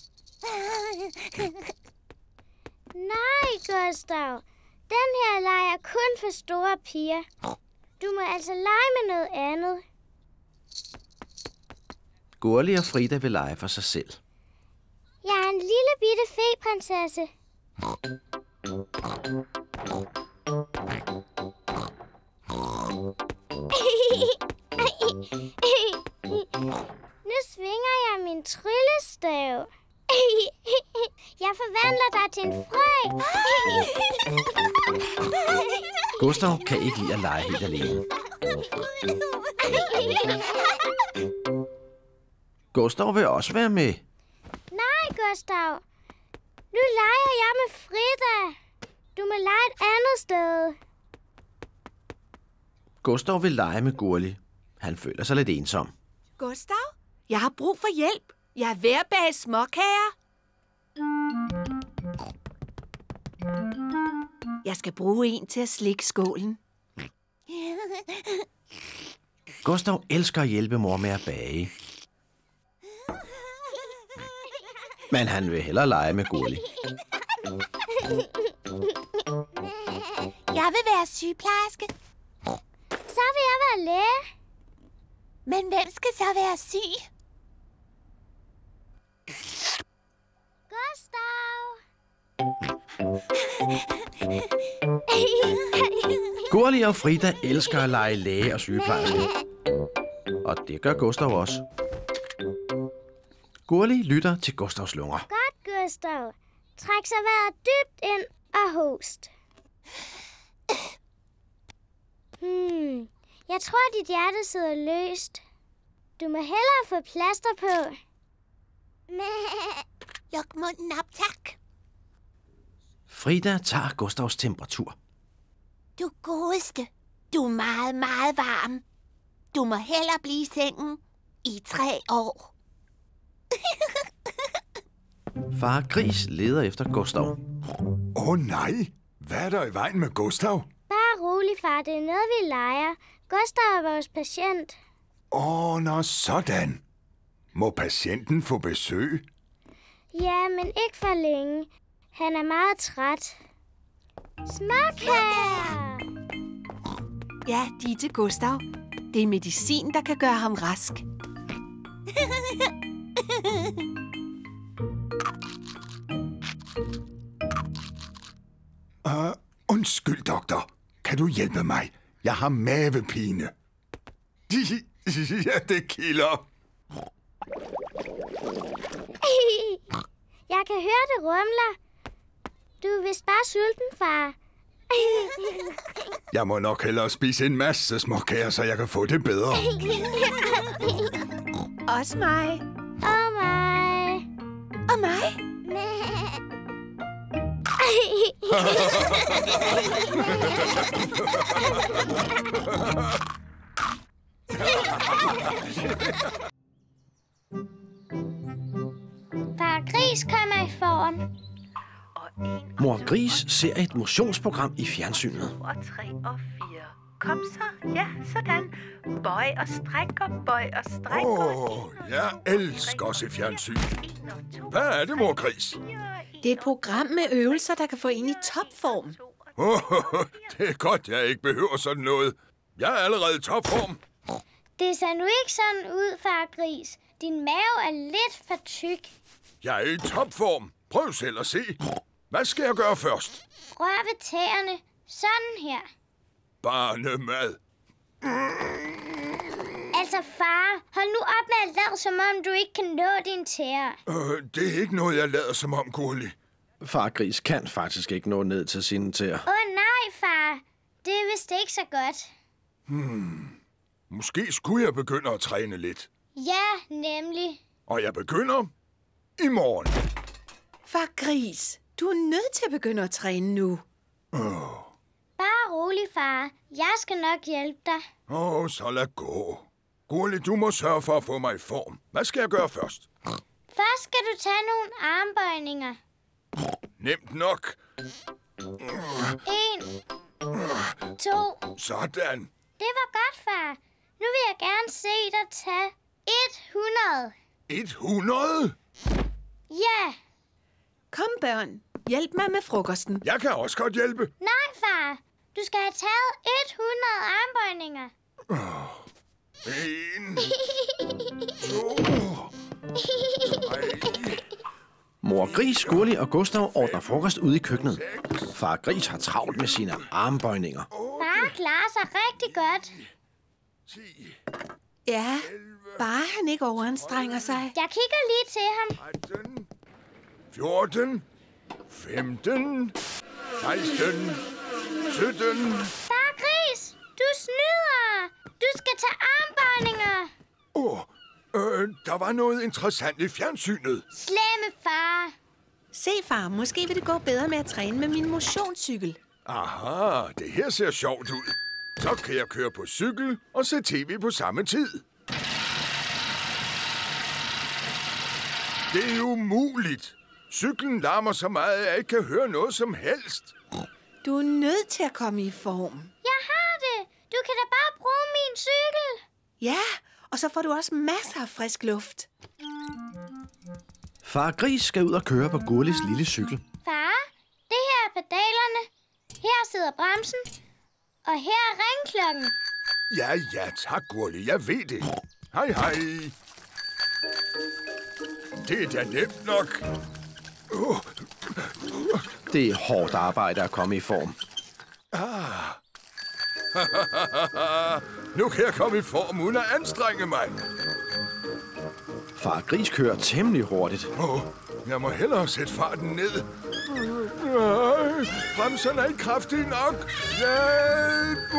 Nej, Gustav. Den her leg er kun for store piger. Du må altså lege med noget andet. Gurli og Frida vil lege for sig selv. Jeg er en lille bitte fe-prinsesse. Nu svinger jeg min tryllestav. Jeg forvandler dig til en frø. Gustav kan ikke lide at lege helt alene. Gustav vil også være med. Nej, Gustav. Nu leger jeg med Frida. Du må lege et andet sted. Gustav vil lege med Gurli. Han føler sig lidt ensom. Gustav, jeg har brug for hjælp. Jeg er ved at bage småkager. Jeg skal bruge en til at slikke skålen. Gustav elsker at hjælpe mor med at bage. Men han vil hellere lege med Gurli. Jeg vil være sygeplejerske. Så vil jeg være læge. Men hvem skal så være syg? Gustav! Gurli og Frida elsker at lege læge og sygeplejerske. Og det gør Gustav også. Gurli lytter til Gustavs lunger. Godt, Gustav. Træk så vejret dybt ind og host. Hmm. Jeg tror, dit hjerte sidder løst. Du må hellere få plaster på. Luk munden op, tak. Frida tager Gustavs temperatur. Du godeste. Du er meget, meget varm. Du må hellere blive i sengen i tre år. Far Gris leder efter Gustav. Åh oh, nej, hvad er der i vejen med Gustav? Bare rolig, far. Det er noget, vi leger. Gustav er vores patient. Åh, oh, nå sådan. Må patienten få besøg? Ja, men ikke for længe. Han er meget træt. Småkager! Ja, de er til Gustav. Det er medicin, der kan gøre ham rask. Uh, undskyld, doktor. Kan du hjælpe mig? Jeg har mavepine. Ja, det kilder. Jeg kan høre, det rumler. Du er vist bare sulten, far. Jeg må nok hellere spise en masse småkager, så jeg kan få det bedre. Også mig. Og mig. Og mig? Far Gris kommer i form. Mor Gris ser et motionsprogram i fjernsynet. Og tre og fire. Kom så. Ja, sådan. Bøj og stræk og bøj og stræk. Åh, oh, jeg elsker at se fjernsyn. Hvad er det, Mor Gris? Det er et program med øvelser, der kan få en i topform. Oh, det er godt, jeg ikke behøver sådan noget. Jeg er allerede i topform. Det ser nu ikke sådan ud, far Gris. Din mave er lidt for tyk. Jeg er i topform. Prøv selv at se. Hvad skal jeg gøre først? Rør ved tæerne. Sådan her. Barnemad. Altså, far, hold nu op med at lade, som om du ikke kan nå dine tæer. Øh, det er ikke noget, jeg lader som om, Gurli. Far Gris kan faktisk ikke nå ned til sine tæer. Åh oh, nej, far. Det er vist ikke så godt. Hmm. Måske skulle jeg begynde at træne lidt. Ja, nemlig. Og jeg begynder i morgen. Far Gris, du er nødt til at begynde at træne nu. Åh, Bare rolig, far. Jeg skal nok hjælpe dig. oh, så lad gå. Gurli, du må sørge for at få mig i form. Hvad skal jeg gøre først? Først skal du tage nogle armbøjninger. Nemt nok. En, to. Sådan. Det var godt, far. Nu vil jeg gerne se dig tage et hundrede. et hundrede? Ja. Kom, børn. Hjælp mig med frokosten. Jeg kan også godt hjælpe. Nej, far. Du skal have taget et hundrede armbøjninger. En, to, tre, Mor Gris, Gurli og Gustav ordner frokost ude i køkkenet. Far Gris har travlt med sine armbøjninger. Far klarer sig rigtig godt. ti, Ja, bare han ikke overanstrenger sig. Jeg kigger lige til ham. tretten, fjorten, femten, seksten, sytten. Far Gris, du snyder. Du skal tage armbøjninger. Åh, oh, øh, der var noget interessant i fjernsynet. Slemme far. Se, far, måske vil det gå bedre med at træne med min motionscykel. Aha, det her ser sjovt ud. Så kan jeg køre på cykel og se tv på samme tid. Det er umuligt. Cyklen larmer så meget, at jeg ikke kan høre noget som helst. Du er nødt til at komme i form. Jeg har det. Du kan da bare bruge min cykel. Ja, og så får du også masser af frisk luft. Far Gris skal ud og køre på Gurlis lille cykel. Far, det her er pedalerne. Her sidder bremsen. Og her er ringklokken. Ja, ja, tak, Gurli. Jeg ved det. Hej, hej. Det er da nemt nok. Uh. Det er hårdt arbejde at komme i form. Ah. Nu kan jeg komme i form uden at anstrenge mig. Far Gris kører temmelig hurtigt. Oh, jeg må hellere sætte farten ned. Nej, bremserne er ikke kraftige nok. Hjælp!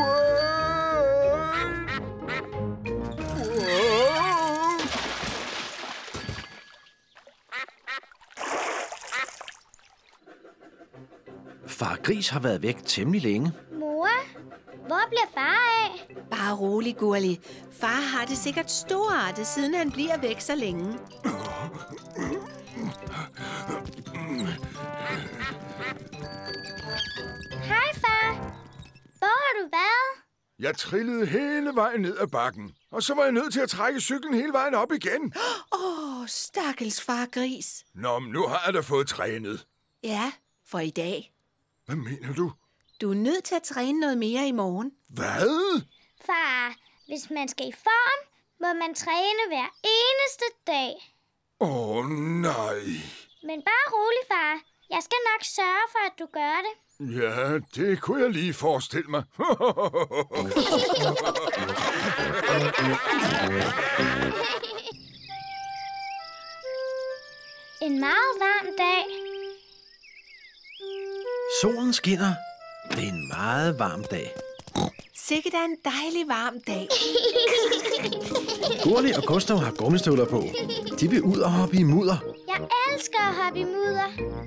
Far Gris har været væk temmelig længe. Mor, hvor bliver far af? Bare rolig, Gurli. Far har det sikkert storartet, siden han bliver væk så længe. Hej, far. Hvor har du været? Jeg trillede hele vejen ned ad bakken, og så var jeg nødt til at trække cyklen hele vejen op igen. Åh, oh, stakkels far Gris. Nå, men nu har jeg da fået trænet. Ja, for i dag. Hvad mener du? Du er nødt til at træne noget mere i morgen. Hvad? Far, hvis man skal i form, må man træne hver eneste dag. Åh, oh, nej. Men bare rolig, far. Jeg skal nok sørge for, at du gør det. Ja, det kunne jeg lige forestille mig. En meget varm dag. Solen skinner. Det er en meget varm dag. Sikkert er en dejlig varm dag. Gurli og Gustav har gummistøvler på. De vil ud og hoppe i mudder. Jeg elsker at hoppe i mudder.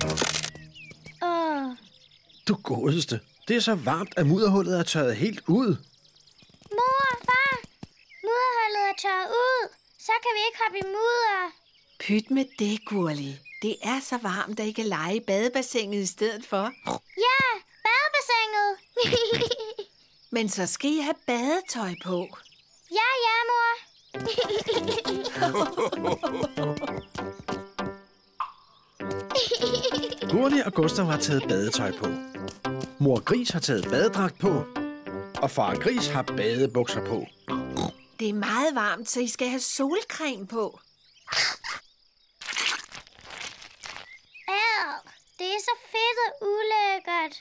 Åh. Du godeste. Det er så varmt, at mudderhullet er tørret helt ud. Mor, far. Mudderhullet er tørret ud. Så kan vi ikke hoppe i mudder. Pyt med det, Gurli. Det er så varmt, at I kan lege i badebassinet i stedet for. Ja, badebassinet. Men så skal I have badetøj på. Ja, ja, mor. Gurli og Gustav har taget badetøj på. Mor Gris har taget badedragt på, og far Gris har badebukser på. Det er meget varmt, så I skal have solcreme på. Ad, det er så fedt og ulækkert.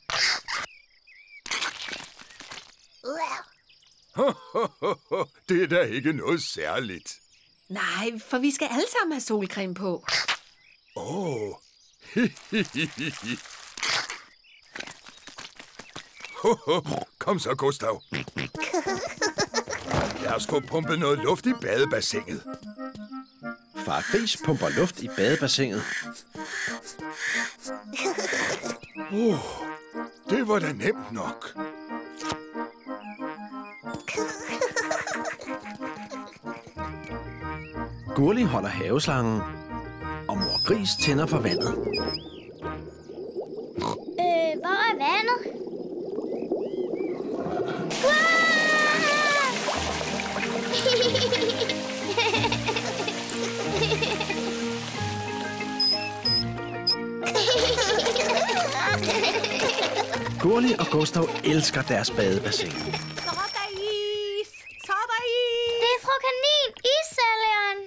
Det er da ikke noget særligt. Nej, for vi skal alle sammen have solcreme på. Åh. Oh. Kom så, Gustav. Lad os få pumpet noget luft i badebassinet. Far Gris pumper luft i badebassinet. Uh, det var da nemt nok. Gurli holder haveslangen, og Mor Gris tænder for vandet. Øh, hvor er vandet? Gurli og Gustav elsker deres badebassin. Så er der is! Så er der is! Det er fru Kanin, issælgeren.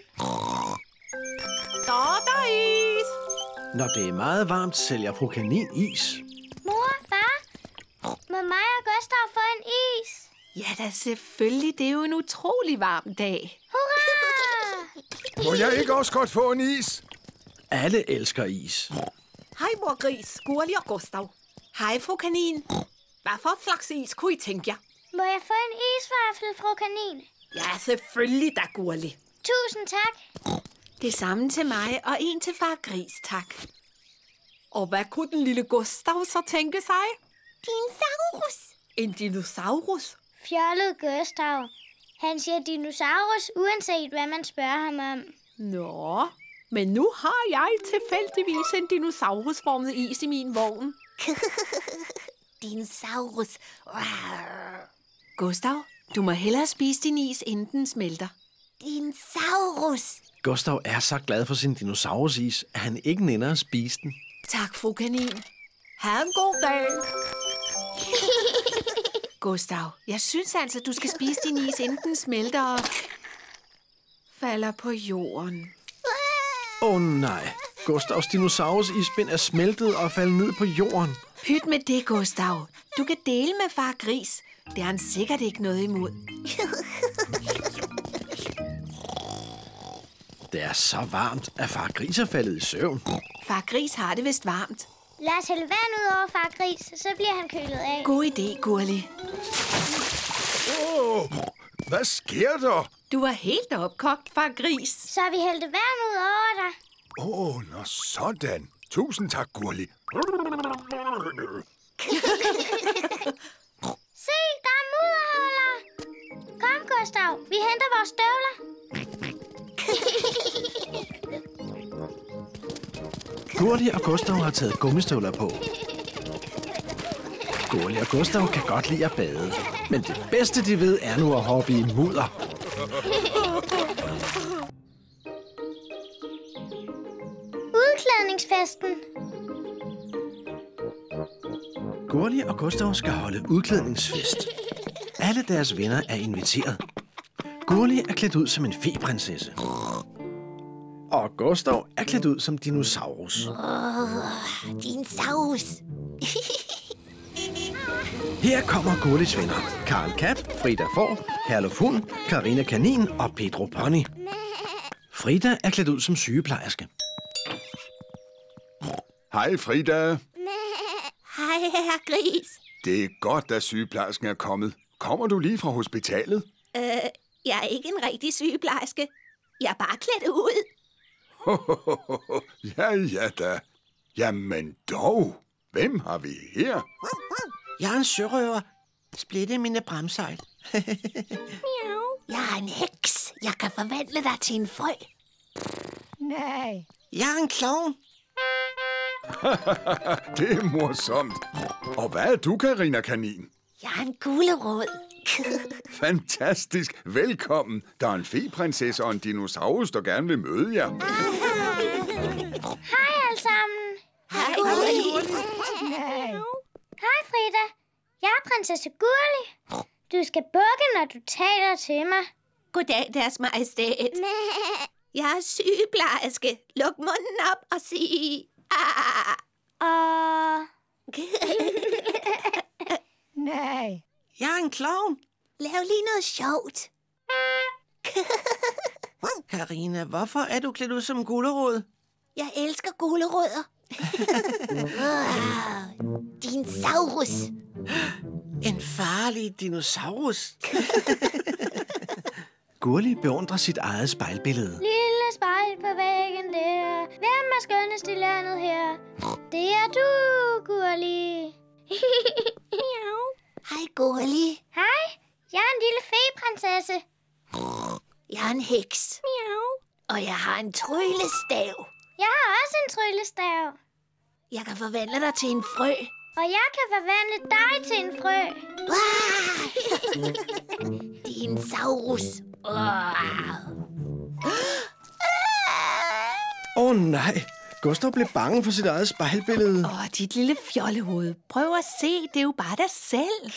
Så er der is! Når det er meget varmt, sælger fru Kanin is. Mor, far, må mig og Gustav få en is? Ja da, selvfølgelig. Det er jo en utrolig varm dag. Hurra! Må jeg ikke også godt få en is? Alle elsker is. Hej, mor Gris, Gurli og Gustav. Hej, fru Kanin. Hvad for slags is kunne I tænke jer? Må jeg få en isvaffel, fru Kanin? Ja, selvfølgelig da, Gurli. Tusind tak. Det samme til mig, og en til far Gris, tak. Og hvad kunne den lille Gustav så tænke sig? Dinosaurus. En dinosaurus? Fjollet Gustav. Han siger dinosaurus, uanset hvad man spørger ham om. Nå, men nu har jeg tilfældigvis en dinosaurusformet is i min vogn. Dinosaurus. Gustav, du må hellere spise din is, inden den smelter. Dinosaurus. Gustav er så glad for sin dinosaurusis, at han ikke nænder at spise den. Tak, fru Kanin. Ha' en god dag. Gustav, jeg synes altså, du skal spise din is, inden den smelter og falder på jorden. Åh oh, nej, Gustavs dinosaurus-isbind er smeltet og faldet ned på jorden. Pyt med det, Gustav. Du kan dele med far Gris. Det har han sikkert ikke noget imod. Det er så varmt, at far Gris er faldet i søvn. Far Gris har det vist varmt. Lad os hælde vand ud over far Gris, så bliver han kølet af. God idé, Gurli. Åh, oh, hvad sker der? Du var helt opkogt, far Gris. Så har vi hældt vand ud over dig. Åh, oh, nå sådan. Tusind tak, Gurli. Se, der er mudderhuller. Kom, Gustav, vi henter vores støvler. Gurli og Gustav har taget gummistøvler på. Gurli og Gustav kan godt lide at bade, men det bedste, de ved, er nu at hoppe i mudder. Udklædningsfesten. Gurli og Gustav skal holde udklædningsfest. Alle deres venner er inviteret. Gurli er klædt ud som en feprinsesse. Og Gustav er klædt ud som dinosaurus. Åh, dinosaurus. Her kommer Gurlis venner. Karen Kat, Frida Får, Herluf Hund, Karina Kanin og Pedro Pony. Frida er klædt ud som sygeplejerske. Hej, Frida. Hej, herre Gris. Det er godt, at sygeplejersken er kommet. Kommer du lige fra hospitalet? Øh, jeg er ikke en rigtig sygeplejerske. Jeg er bare klædt ud. Ja, ja da. Jamen dog. Hvem har vi her? Jeg er en sørøver. Splitte mine bremsejl. Jeg er en heks. Jeg kan forvandle dig til en frø. Nej. Jeg er en klovn. Det er morsomt. Og hvad er du, Karina Kanin? Jeg er en gulerod. Fantastisk. Velkommen. Der er en feprinsesse og en dinosaurus, der gerne vil møde jer. Hej alle sammen. Hej, Gurli. Nej. Hej Frida. Jeg er prinsesse Gurli. Du skal bukke, når du taler til mig. Goddag, deres majestæt. Jeg er sygeplejerske. Luk munden op og sig... Ah. Og... Nej. Jeg er en klovn. Lav lige noget sjovt. Karina, hvorfor er du klædt ud som gulerod? Jeg elsker gulerødder. Wow, dinosaurus. En farlig dinosaurus. Gurli beundrer sit eget spejlbillede. Lille spejl på væggen der. Hvem er skønnest i landet her? Det er du, Gurli. Hej, Gurli. Hej, jeg er en lille feprinsesse. Jeg er en heks. Og jeg har en tryllestav. Jeg har også en tryllestav. Jeg kan forvandle dig til en frø. Og jeg kan forvandle dig til en frø. Wow. Dinosaurus. Åh oh, nej, Gustav blev bange for sit eget spejlbillede. Åh, dit lille fjollehoved. Prøv at se, det er jo bare dig selv.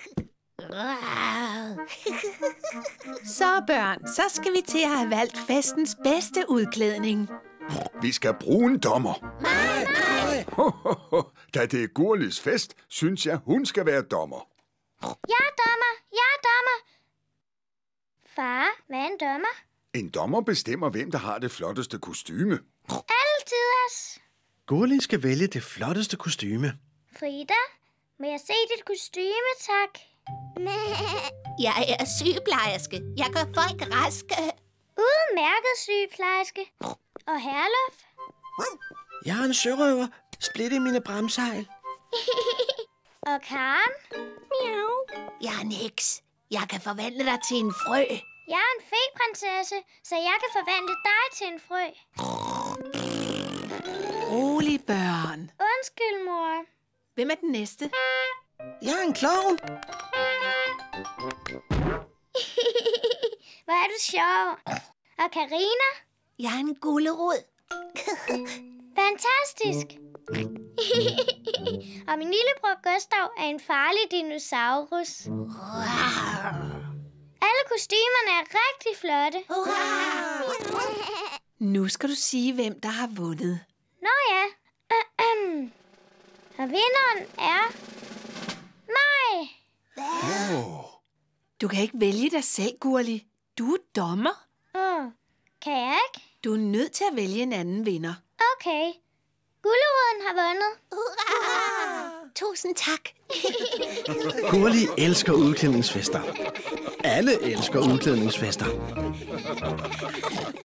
Så børn, så skal vi til at have valgt festens bedste udklædning. Vi skal bruge en dommer. Nej, nej. Da det er Gurlis fest, synes jeg, hun skal være dommer. Jeg er dommer, jeg er dommer. Far, hvad er en dommer? En dommer bestemmer, hvem der har det flotteste kostyme. Altid os. Gurli skal vælge det flotteste kostyme. Frida, må jeg se dit kostyme, tak? Jeg er sygeplejerske. Jeg gør folk raske. Udmærket sygeplejerske. Og Herluf? Jeg er en sørøver. Splitte mine bramsejl. Og Karen? Miau. Jeg er en heks. Jeg kan forvandle dig til en frø. Jeg er en feprinsesse, så jeg kan forvandle dig til en frø. Rolig, børn. Undskyld, mor. Hvem er den næste? Jeg er en klovn. Hvor er du sjov. Og Karina? Jeg er en gulerod. Fantastisk. Og min lillebror Gustav er en farlig dinosaurus. Wow. Alle kostymerne er rigtig flotte. Wow. Nu skal du sige, hvem der har vundet. Nå ja. Og vinderen er... mig. Oh. Du kan ikke vælge dig selv, Gurli. Du er dommer. Åh, kan jeg ikke? Du er nødt til at vælge en anden vinder. Okay. Guleroden har vundet. Hurra! Tusind tak. Gurli elsker udklædningsfester. Alle elsker udklædningsfester.